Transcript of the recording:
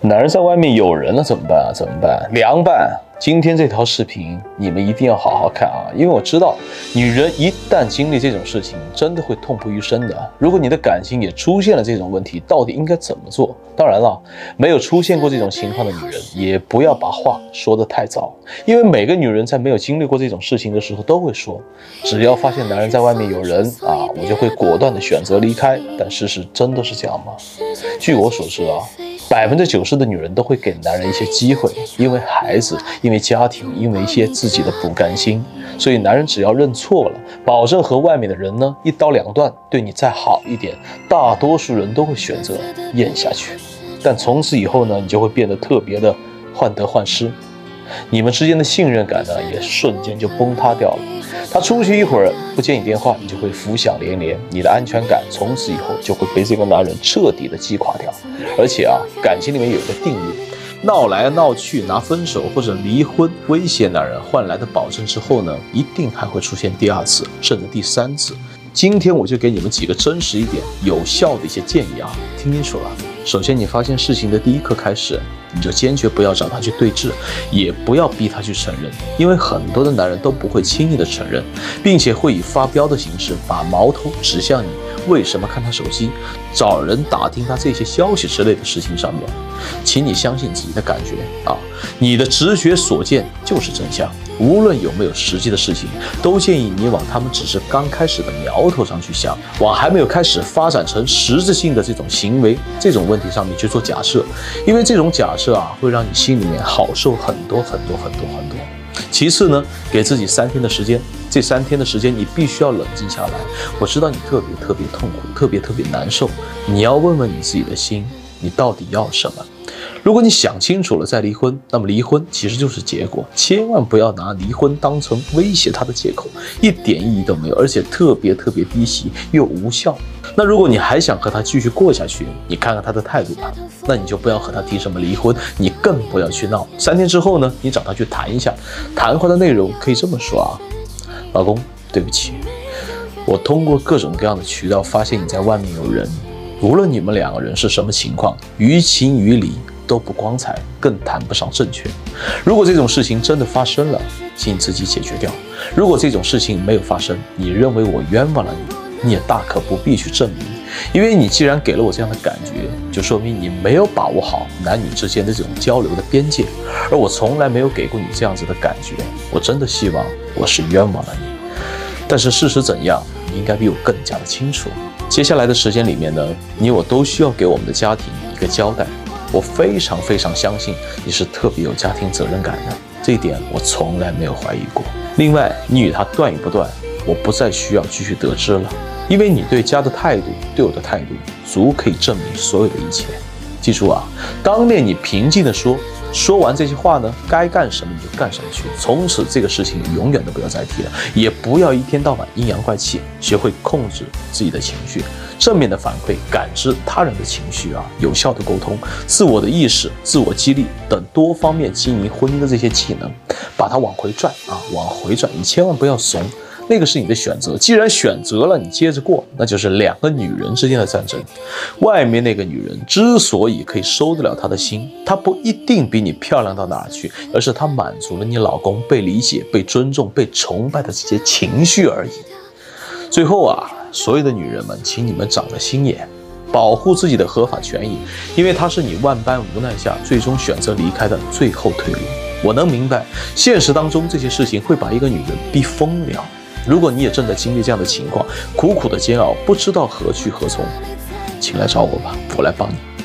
男人在外面有人了怎么办啊？怎么办？凉拌！今天这条视频你们一定要好好看啊，因为我知道女人一旦经历这种事情，真的会痛不欲生的。如果你的感情也出现了这种问题，到底应该怎么做？当然了，没有出现过这种情况的女人，也不要把话说得太早，因为每个女人在没有经历过这种事情的时候，都会说，只要发现男人在外面有人啊，我就会果断的选择离开。但事实真的是这样吗？据我所知啊，90%的女人都会给男人一些机会，因为孩子，因为家庭，因为一些自己的不甘心，所以男人只要认错了，保证和外面的人呢一刀两断，对你再好一点，大多数人都会选择咽下去。但从此以后呢，你就会变得特别的患得患失，你们之间的信任感呢也瞬间就崩塌掉了。他出去一会儿不接你电话，你就会浮想联连，你的安全感从此以后就会被这个男人彻底的击垮掉。而且啊，感情里面有一个定律，闹来闹去拿分手或者离婚威胁男人换来的保证之后呢，一定还会出现第二次甚至第三次。今天我就给你们几个真实一点有效的一些建议啊，听清楚了。首先，你发现事情的第一刻开始，你就坚决不要找他去对峙，也不要逼他去承认，因为很多的男人都不会轻易的承认，并且会以发飙的形式把矛头指向你为什么看他手机，找人打听他这些消息之类的事情上面。请你相信自己的感觉啊，你的直觉所见就是真相。无论有没有实际的事情，都建议你往他们只是刚开始的苗头上去想，往还没有开始发展成实质性的这种行为这种问题上面去做假设，因为这种假设啊会让你心里面好受很多。其次呢，给自己3天的时间，这3天的时间你必须要冷静下来。我知道你特别痛苦，特别难受，你要问问你自己的心，你到底要什么？如果你想清楚了再离婚，那么离婚其实就是结果，千万不要拿离婚当成威胁他的借口，一点意义都没有，而且特别低级又无效。那如果你还想和他继续过下去，你看看他的态度吧，那你就不要和他提什么离婚，你更不要去闹。3天之后呢，你找他去谈一下，谈话的内容可以这么说啊，老公，对不起，我通过各种各样的渠道发现你在外面有人，无论你们2个人是什么情况，于情于理都不光彩，更谈不上正确。如果这种事情真的发生了，请你自己解决掉。如果这种事情没有发生，你认为我冤枉了你也大可不必去证明，因为你既然给了我这样的感觉，就说明你没有把握好男女之间的这种交流的边界，而我从来没有给过你这样子的感觉。我真的希望我是冤枉了你，但是事实怎样，你应该比我更加的清楚。接下来的时间里面呢，你我都需要给我们的家庭一个交代。我非常相信你是特别有家庭责任感的，这一点我从来没有怀疑过。另外，你与他断与不断，我不再需要继续得知了，因为你对家的态度，对我的态度，足可以证明所有的一切。记住啊，当面你平静地说完这些话呢，该干什么你就干什么去，从此这个事情永远都不要再提了，也不要一天到晚阴阳怪气，学会控制自己的情绪，正面的反馈，感知他人的情绪啊，有效的沟通，自我的意识、自我激励等多方面经营婚姻的这些技能，把它往回转啊，往回转，你千万不要怂。那个是你的选择，既然选择了，你接着过，那就是2个女人之间的战争。外面那个女人之所以可以收得了她的心，她不一定比你漂亮到哪儿去，而是她满足了你老公被理解、被尊重、被崇拜的这些情绪而已。最后啊，所有的女人们，请你们长个心眼，保护自己的合法权益，因为它是你万般无奈下最终选择离开的最后退路。我能明白，现实当中这些事情会把一个女人逼疯了。如果你也正在经历这样的情况，苦苦的煎熬，不知道何去何从，请来找我吧，我来帮你。